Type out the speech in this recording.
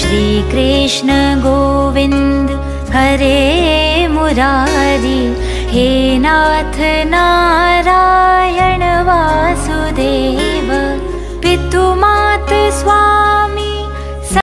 श्री कृष्ण गोविंद हरे मुरारी, हे नाथ नारायण वासुदेव, पितु